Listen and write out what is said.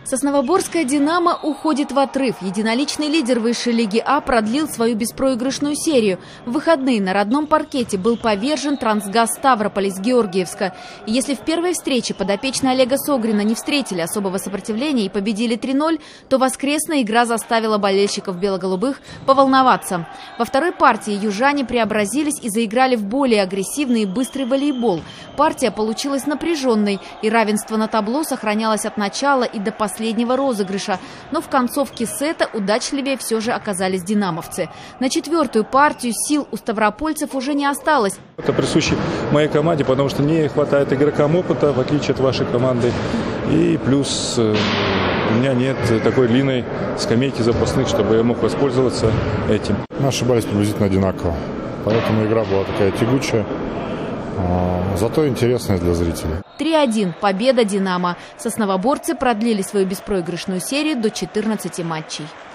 Сосновоборская «Динамо» уходит в отрыв. Единоличный лидер высшей лиги А продлил свою беспроигрышную серию. В выходные на родном паркете был повержен «Трансгаз» Ставрополь из Георгиевска. И если в первой встрече подопечные Олега Согрина не встретили особого сопротивления и победили 3-0, то воскресная игра заставила болельщиков бело-голубых поволноваться. Во второй партии южане преобразились и заиграли в более агрессивный и быстрый волейбол. Партия получилась напряженной, и равенство на табло сохранялось от начала и до последнего розыгрыша. Но в концовке сета удачливее все же оказались динамовцы. На четвертую партию сил у ставропольцев уже не осталось. Это присуще моей команде, потому что не хватает игрокам опыта, в отличие от вашей команды. И плюс у меня нет такой длинной скамейки запасных, чтобы я мог воспользоваться этим. Мы ошибались приблизительно одинаково, поэтому игра была такая тягучая. Зато интересная для зрителей. 3-1. Победа «Динамо». Сосновоборцы продлили свою беспроигрышную серию до 14 матчей.